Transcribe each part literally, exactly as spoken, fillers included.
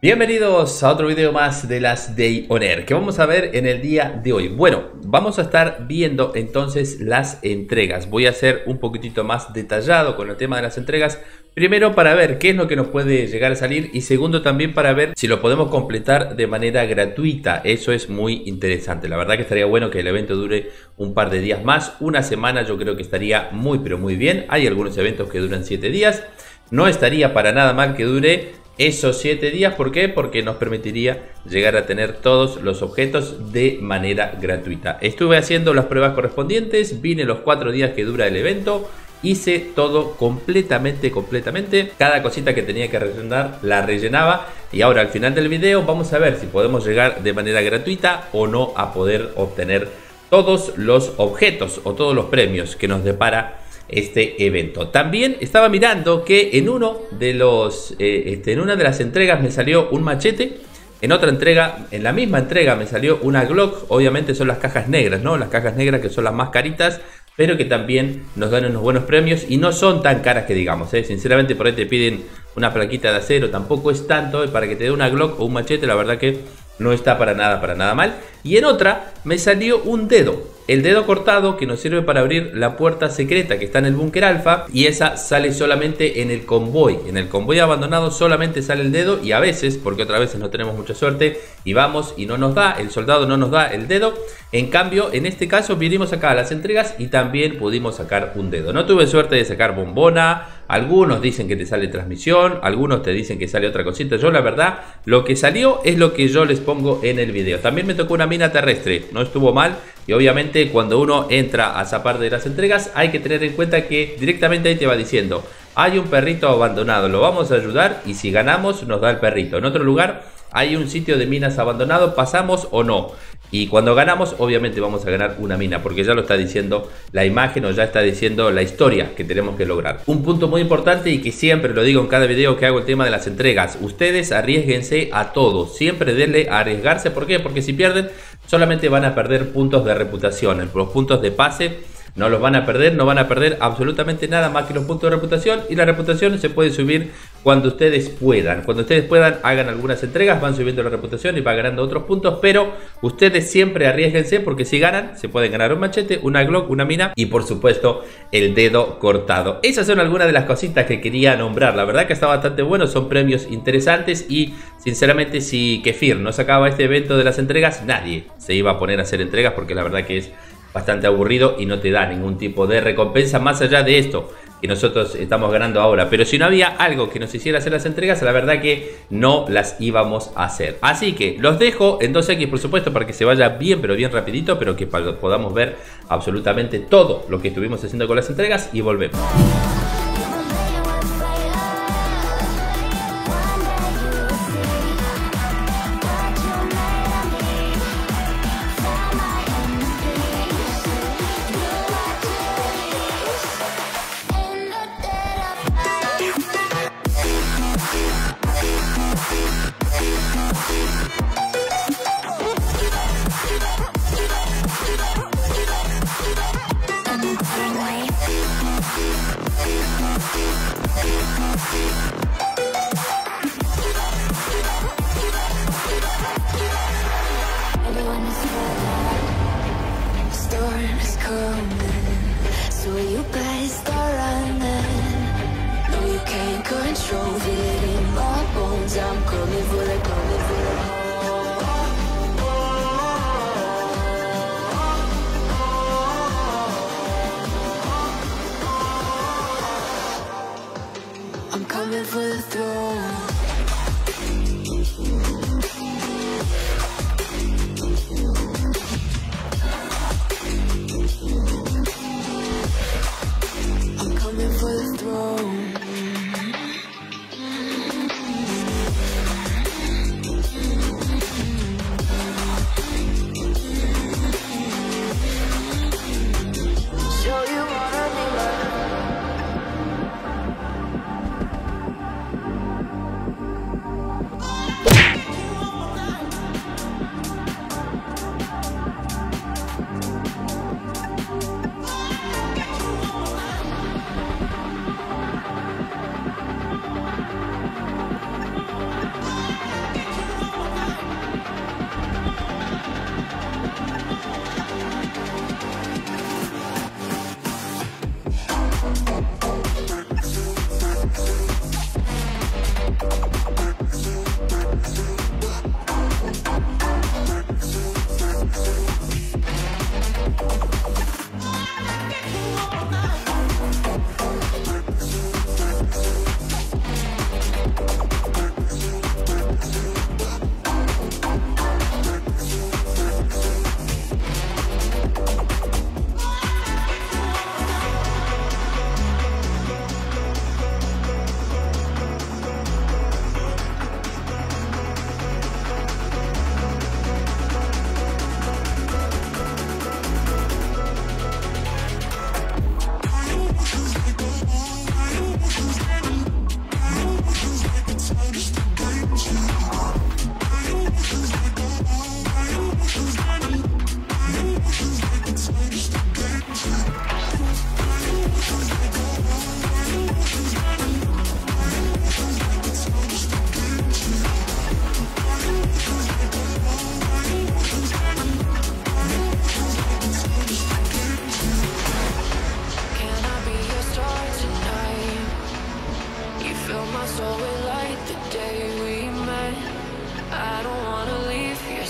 Bienvenidos a otro video más de las Day On Air. ¿Qué vamos a ver en el día de hoy? Bueno, vamos a estar viendo entonces las entregas. Voy a ser un poquitito más detallado con el tema de las entregas. Primero para ver qué es lo que nos puede llegar a salir y segundo también para ver si lo podemos completar de manera gratuita. Eso es muy interesante. La verdad que estaría bueno que el evento dure un par de días más. Una semana yo creo que estaría muy pero muy bien. Hay algunos eventos que duran siete días. No estaría para nada mal que dure esos siete días. ¿Por qué? Porque nos permitiría llegar a tener todos los objetos de manera gratuita. Estuve haciendo las pruebas correspondientes, vine los cuatro días que dura el evento, hice todo completamente, completamente. Cada cosita que tenía que rellenar la rellenaba. Y ahora al final del video vamos a ver si podemos llegar de manera gratuita o no a poder obtener todos los objetos o todos los premios que nos depara este evento. También estaba mirando que en uno de los eh, este, en una de las entregas me salió un machete. En otra entrega, en la misma entrega me salió una Glock. Obviamente son las cajas negras, ¿no? Las cajas negras que son las más caritas, pero que también nos dan unos buenos premios y no son tan caras que digamos, ¿eh? Sinceramente por ahí te piden una plaquita de acero, tampoco es tanto, ¿eh? Para que te dé una Glock o un machete, la verdad que no está para nada, para nada mal. Y en otra me salió un dedo. El dedo cortado que nos sirve para abrir la puerta secreta que está en el búnker alfa. Y esa sale solamente en el convoy. En el convoy abandonado solamente sale el dedo. Y a veces, porque otras veces no tenemos mucha suerte y vamos y no nos da, el soldado no nos da el dedo. En cambio, en este caso vinimos acá a las entregas y también pudimos sacar un dedo. No tuve suerte de sacar bombona. Algunos dicen que te sale transmisión, algunos te dicen que sale otra cosita. Yo la verdad, lo que salió es lo que yo les pongo en el video. También me tocó una mina terrestre, no estuvo mal. Y obviamente cuando uno entra a zapar de las entregas hay que tener en cuenta que directamente ahí te va diciendo: hay un perrito abandonado, lo vamos a ayudar y si ganamos nos da el perrito. En otro lugar hay un sitio de minas abandonado, pasamos o no. Y cuando ganamos obviamente vamos a ganar una mina, porque ya lo está diciendo la imagen o ya está diciendo la historia que tenemos que lograr. Un punto muy importante y que siempre lo digo en cada video que hago, el tema de las entregas: ustedes arriesguense a todo, siempre denle a arriesgarse. ¿Por qué? Porque si pierden solamente van a perder puntos de reputación. Los puntos de pase no los van a perder, no van a perder absolutamente nada más que los puntos de reputación. Y la reputación se puede subir cuando ustedes puedan. Cuando ustedes puedan, hagan algunas entregas, van subiendo la reputación y va ganando otros puntos. Pero ustedes siempre arriesguense, porque si ganan, se pueden ganar un machete, una Glock, una mina y por supuesto el dedo cortado. Esas son algunas de las cositas que quería nombrar. La verdad que está bastante bueno, son premios interesantes. Y sinceramente, si Kefir no sacaba este evento de las entregas, nadie se iba a poner a hacer entregas, porque la verdad que es bastante aburrido y no te da ningún tipo de recompensa más allá de esto que nosotros estamos ganando ahora. Pero si no había algo que nos hiciera hacer las entregas, la verdad que no las íbamos a hacer. Así que los dejo en dos equis, por supuesto, para que se vaya bien, pero bien rapidito, pero que podamos ver absolutamente todo lo que estuvimos haciendo con las entregas y volvemos.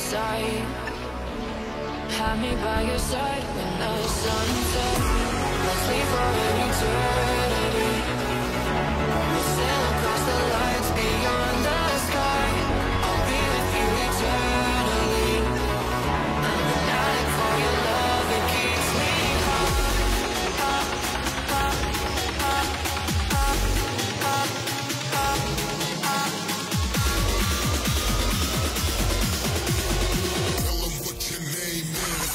sight. Have me by your side when the sun sets. Let's leave for an eternity. We'll sail across the lights beyond the sky. I'll be with you eternally. I'm an addict for your love, it keeps me high. High, high, high, high, high, high, high. Tell 'em what your name is.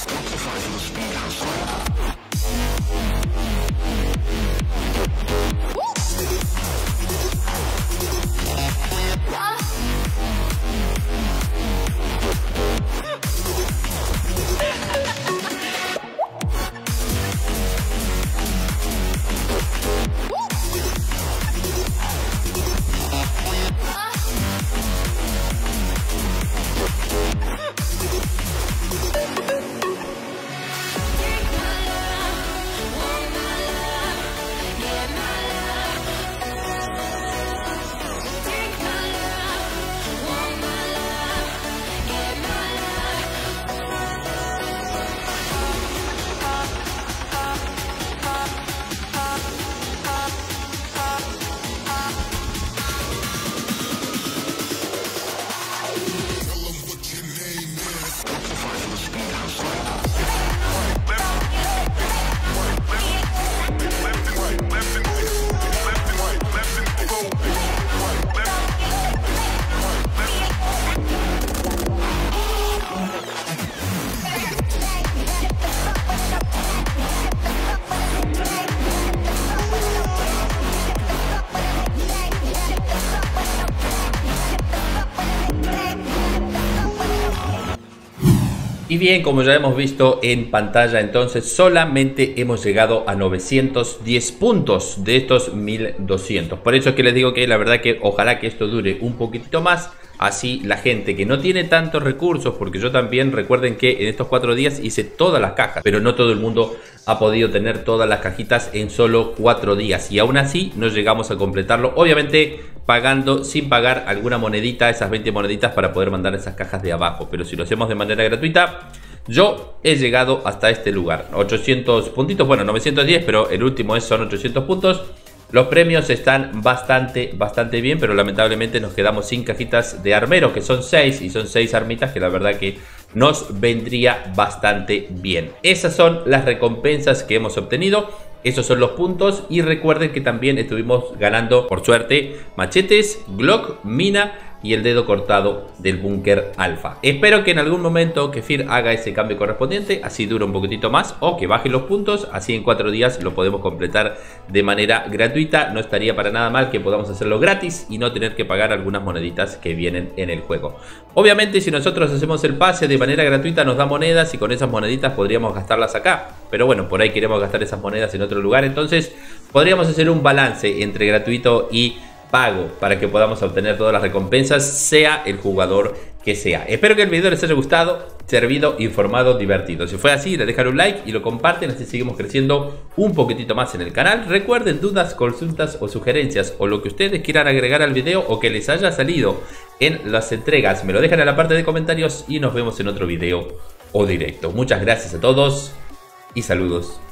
Y bien, como ya hemos visto en pantalla, entonces solamente hemos llegado a novecientos diez puntos de estos mil doscientos. Por eso es que les digo que la verdad que ojalá que esto dure un poquitito más. Así la gente que no tiene tantos recursos, porque yo también, recuerden que en estos cuatro días hice todas las cajas, pero no todo el mundo ha podido tener todas las cajitas en solo cuatro días. Y aún así no llegamos a completarlo, obviamente pagando, sin pagar alguna monedita, esas veinte moneditas para poder mandar esas cajas de abajo. Pero si lo hacemos de manera gratuita, yo he llegado hasta este lugar. ochocientos puntitos, bueno, novecientos diez, pero el último es, son ochocientos puntos. Los premios están bastante, bastante bien, pero lamentablemente nos quedamos sin cajitas de armero, que son seis, y son seis armitas que la verdad que nos vendría bastante bien. Esas son las recompensas que hemos obtenido. Esos son los puntos, y recuerden que también estuvimos ganando, por suerte, machetes, Glock, mina y el dedo cortado del búnker alfa. Espero que en algún momento Kefir haga ese cambio correspondiente, así dura un poquitito más, o que baje los puntos, así en cuatro días lo podemos completar de manera gratuita. No estaría para nada mal que podamos hacerlo gratis y no tener que pagar algunas moneditas que vienen en el juego. Obviamente, si nosotros hacemos el pase de manera gratuita nos da monedas, y con esas moneditas podríamos gastarlas acá, pero bueno, por ahí queremos gastar esas monedas en otro lugar, entonces podríamos hacer un balance entre gratuito y pago para que podamos obtener todas las recompensas, sea el jugador que sea. Espero que el video les haya gustado, servido, informado, divertido. Si fue así, le dejan un like y lo comparten, así seguimos creciendo un poquitito más en el canal. Recuerden, dudas, consultas o sugerencias, o lo que ustedes quieran agregar al video o que les haya salido en las entregas, me lo dejan en la parte de comentarios y nos vemos en otro video o directo. Muchas gracias a todos y saludos.